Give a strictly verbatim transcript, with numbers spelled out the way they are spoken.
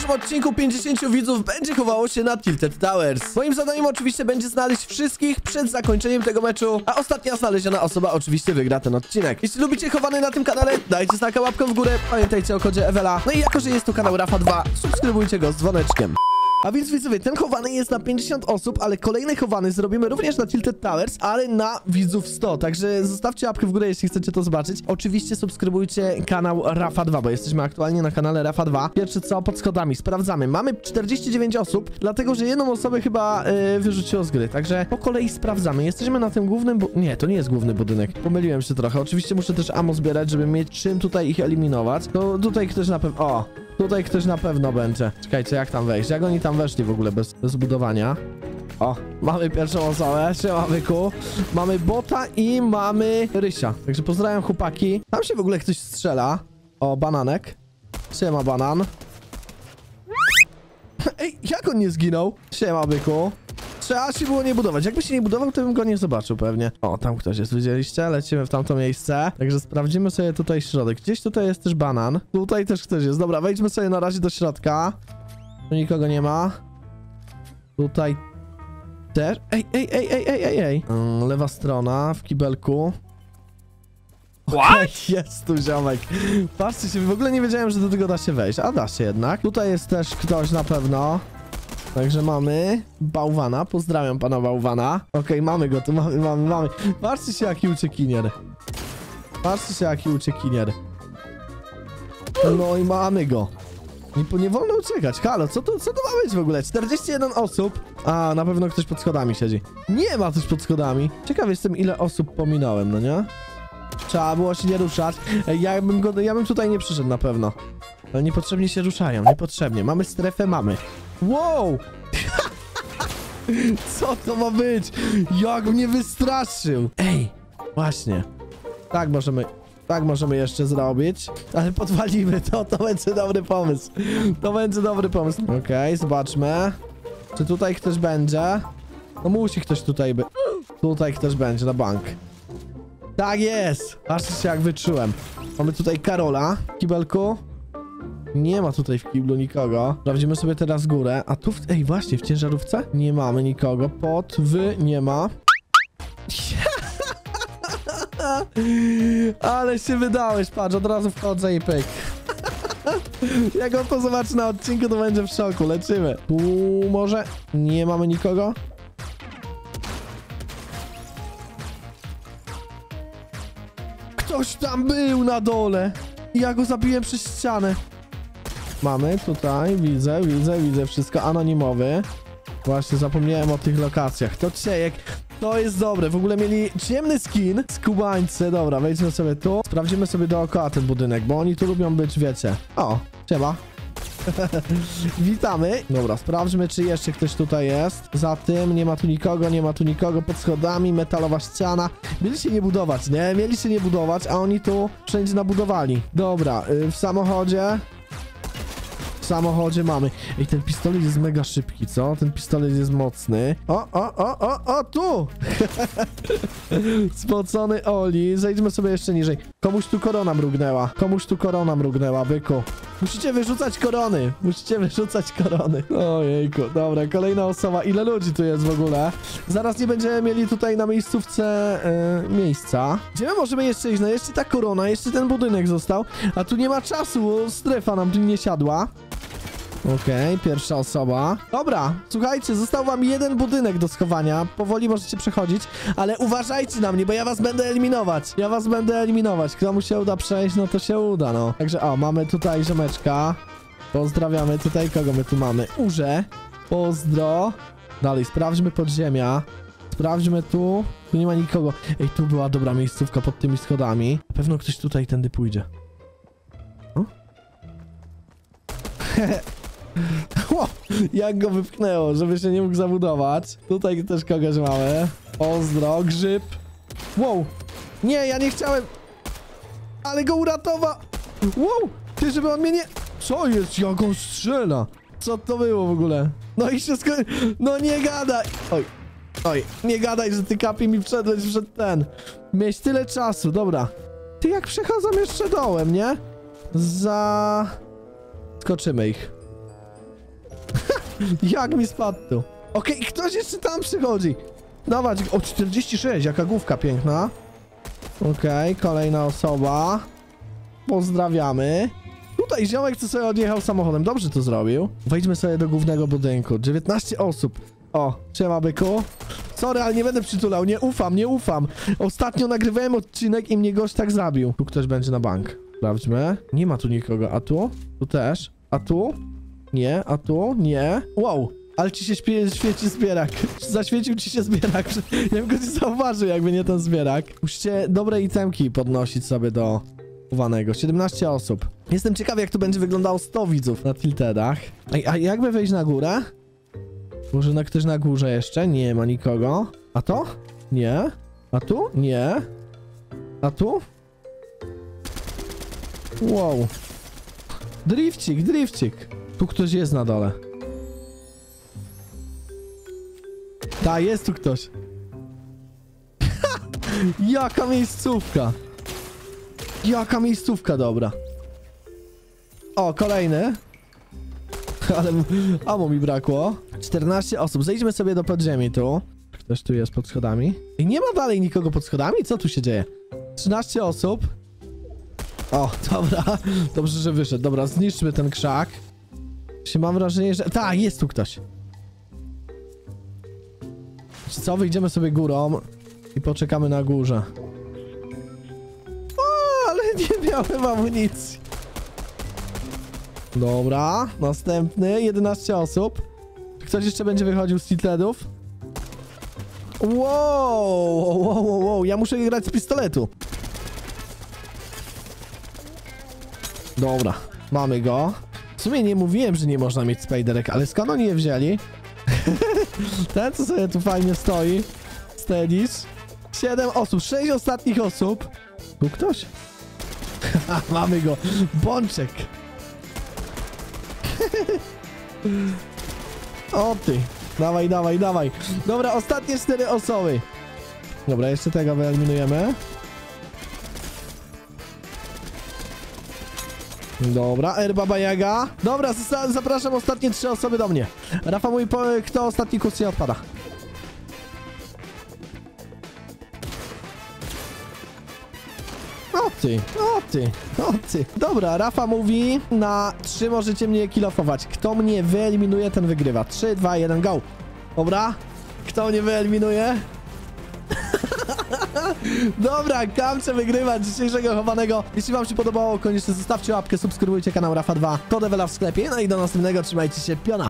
dzisiejszym odcinku pięćdziesięciu widzów będzie chowało się na Tilted Towers. Moim zadaniem oczywiście będzie znaleźć wszystkich przed zakończeniem tego meczu, a ostatnia znaleziona osoba oczywiście wygra ten odcinek. Jeśli lubicie chowany na tym kanale, dajcie znaka łapką w górę, pamiętajcie o kodzie Ewela. No i jako, że jest to kanał Rafa dwa, subskrybujcie go z dzwoneczkiem. A więc widzowie, ten chowany jest na pięćdziesiąt osób, ale kolejny chowany zrobimy również na Tilted Towers, ale na widzów sto. Także zostawcie łapkę w górę, jeśli chcecie to zobaczyć. Oczywiście subskrybujcie kanał Rafa dwa, bo jesteśmy aktualnie na kanale Rafa dwa. Pierwsze co, pod schodami. Sprawdzamy. Mamy czterdzieści dziewięć osób, dlatego że jedną osobę chyba yy, wyrzuciło z gry. Także po kolei sprawdzamy. Jesteśmy na tym głównym... Bu nie, to nie jest główny budynek. Pomyliłem się trochę. Oczywiście muszę też ammo zbierać, żeby mieć czym tutaj ich eliminować. To tutaj ktoś na pewno... O! Tutaj ktoś na pewno będzie. Czekajcie, jak tam wejść? Jak oni tam weszli w ogóle bez, bez budowania? O, mamy pierwszą osobę. Siema, Wyku. Mamy bota i mamy Rysia. Także pozdrawiam, chłopaki. Tam się w ogóle ktoś strzela. O, bananek. Siema, banan. Ej, jak on nie zginął? Siema, Byku. Trzeba się było nie budować. Jakby się nie budował, to bym go nie zobaczył pewnie. O, tam ktoś jest, widzieliście? Lecimy w tamto miejsce. Także sprawdzimy sobie tutaj środek. Gdzieś tutaj jest też banan. Tutaj też ktoś jest. Dobra, wejdźmy sobie na razie do środka. Tu nikogo nie ma. Tutaj też. Ej, ej, ej, ej, ej, ej, ej. Mm, lewa strona w kibelku. Okay, jest tu ziomek. Patrzcie się, w ogóle nie wiedziałem, że do tego da się wejść. A da się jednak. Tutaj jest też ktoś na pewno. Także mamy bałwana. Pozdrawiam pana bałwana. Okej, okay, mamy go, tu mamy, mamy, mamy. Patrzcie się, jaki uciekinier. Patrzcie się, jaki uciekinier. No i mamy go. Nie, nie wolno uciekać. Halo, co to, co to ma być w ogóle? czterdzieści jeden osób. A, na pewno ktoś pod schodami siedzi. Nie ma ktoś pod schodami. Ciekaw jestem, ile osób pominąłem, no nie? Trzeba było się nie ruszać. Ja bym, go, ja bym tutaj nie przyszedł na pewno. Ale niepotrzebnie się ruszają, niepotrzebnie. Mamy strefę, mamy. Wow! Co to ma być? Jak mnie wystraszył! Ej, właśnie. Tak możemy, tak możemy jeszcze zrobić. Ale podwalimy to, to będzie dobry pomysł. To będzie dobry pomysł. Okej, okay, zobaczmy. Czy tutaj ktoś będzie? No musi ktoś tutaj być. Tutaj ktoś będzie, na bank. Tak jest! Patrzcie się, jak wyczułem. Mamy tutaj Karola w kibelku. Nie ma tutaj w kiblu nikogo. Sprawdzimy sobie teraz górę. A tu... W... Ej, właśnie, w ciężarówce? Nie mamy nikogo. Pod, wy, nie ma. Ale się wydałeś, patrz, od razu wchodzę i pyk. Jak on to zobaczy na odcinku, to będzie w szoku. Lecimy. Tu może? Nie mamy nikogo. Ktoś tam był na dole. Ja go zabiłem przez ścianę. Mamy tutaj, widzę, widzę, widzę wszystko. Anonimowy. Właśnie zapomniałem o tych lokacjach. To ciejek, to jest dobre. W ogóle mieli ciemny skin. Skubańcy, dobra, wejdźmy sobie tu. Sprawdzimy sobie dookoła ten budynek, bo oni tu lubią być, wiecie. O, siema. Witamy. Dobra, sprawdźmy, czy jeszcze ktoś tutaj jest. Za tym nie ma tu nikogo, nie ma tu nikogo. Pod schodami, metalowa ściana. Mieli się nie budować, nie? Mieli się nie budować, a oni tu wszędzie nabudowali. Dobra, yy, w samochodzie... W samochodzie mamy. Ej, ten pistolet jest mega szybki, co? Ten pistolet jest mocny. O, o, o, o, o, tu! Spocony Oli. Zejdźmy sobie jeszcze niżej. Komuś tu korona mrugnęła. Komuś tu korona mrugnęła, byku. Musicie wyrzucać korony. Musicie wyrzucać korony. Ojejku, dobra, kolejna osoba. Ile ludzi tu jest w ogóle? Zaraz nie będziemy mieli tutaj na miejscówce yy, miejsca. Gdzie my możemy jeszcze iść? No jeszcze ta korona, jeszcze ten budynek został. A tu nie ma czasu, strefa nam tu nie siadła. Okej, okay, pierwsza osoba. Dobra, słuchajcie, został wam jeden budynek do schowania. Powoli możecie przechodzić, ale uważajcie na mnie, bo ja was będę eliminować. Ja was będę eliminować. Kto mu się uda przejść, no to się uda, no. Także o, mamy tutaj ziomeczka. Pozdrawiamy tutaj, kogo my tu mamy? Urze. Pozdro. Dalej, sprawdźmy podziemia. Sprawdźmy tu. Tu nie ma nikogo. Ej, tu była dobra miejscówka pod tymi schodami. Na pewno ktoś tutaj tędy pójdzie. O? O, jak go wypchnęło, żeby się nie mógł zabudować. Tutaj też kogoś mamy. Pozdro, grzyb. Wow. Nie, ja nie chciałem. Ale go uratował. Wow. Ty, żeby on mnie nie... Co jest? Jak on strzela? Co to było w ogóle? No i wszystko... No nie gadaj. Oj. Oj. Nie gadaj, że ty, Kapi, mi wszedłeś przed ten. Mieć tyle czasu. Dobra. Ty, jak przechodzą jeszcze dołem, nie? Za... Skoczymy ich. Jak mi spadł tu? Okej, okay, ktoś jeszcze tam przychodzi. Dawać, o czterdzieści sześć, jaka główka piękna. Okej, okay, kolejna osoba. Pozdrawiamy. Tutaj ziomek, co sobie odjechał samochodem. Dobrze to zrobił. Wejdźmy sobie do głównego budynku. dziewiętnaście osób. O, siema byku. Sorry, ale nie będę przytulał. Nie ufam, nie ufam. Ostatnio nagrywałem odcinek i mnie gość tak zabił. Tu ktoś będzie na bank. Sprawdźmy. Nie ma tu nikogo. A tu? Tu też. A tu? Nie. A tu? Nie. Wow. Ale ci się śpie świeci zbierak. Zaświecił ci się zbierak. Ja bym go nie zauważył, jakby nie ten zbierak. Musicie dobre itemki podnosić sobie do uwanego. siedemnaście osób. Jestem ciekawy, jak tu będzie wyglądało sto widzów na tiltedach. A, a jakby wejść na górę? Może na ktoś na górze jeszcze? Nie ma nikogo. A to? Nie. A tu? Nie. A tu? Wow. Drifcik, drifcik. Tu ktoś jest na dole. Ta, jest tu ktoś. Jaka miejscówka. Jaka miejscówka dobra. O, kolejny. Ale amo mi brakło. czternaście osób. Zejdźmy sobie do podziemi tu. Ktoś tu jest pod schodami. I nie ma dalej nikogo pod schodami? Co tu się dzieje? trzynaście osób. O, dobra. Dobrze, że wyszedł. Dobra, zniszczmy ten krzak. Mam wrażenie, że... Tak, jest tu ktoś. Co? Wyjdziemy sobie górą i poczekamy na górze. O, ale nie miałem amunicji. Dobra, następny. jedenaście osób. Czy ktoś jeszcze będzie wychodził z tiltedów? Wow, wow, wow, wow. Ja muszę grać z pistoletu. Dobra, mamy go. W sumie nie mówiłem, że nie można mieć spajderek, ale skąd oni je wzięli? Ten, co sobie tu fajnie stoi. Stedisz. siedem osób, sześć ostatnich osób. Tu ktoś? Mamy go. Bączek. O ty. Dawaj, dawaj, dawaj. Dobra, ostatnie cztery osoby. Dobra, jeszcze tego wyeliminujemy. Dobra, R Baba Jaga. Dobra, zapraszam ostatnie trzy osoby do mnie. Rafa mój, po, kto ostatni kurs nie odpada? O ty, o ty, o ty. Dobra, Rafa mówi, na trzy możecie mnie kilofować. Kto mnie wyeliminuje, ten wygrywa. trzy, dwa, jeden, go. Dobra, kto mnie wyeliminuje? Dobra, Kamcze wygrywa dzisiejszego chowanego. Jeśli wam się podobało, koniecznie zostawcie łapkę, subskrybujcie kanał Rafa dwa. Kodewela w sklepie. No i do następnego, trzymajcie się, piona.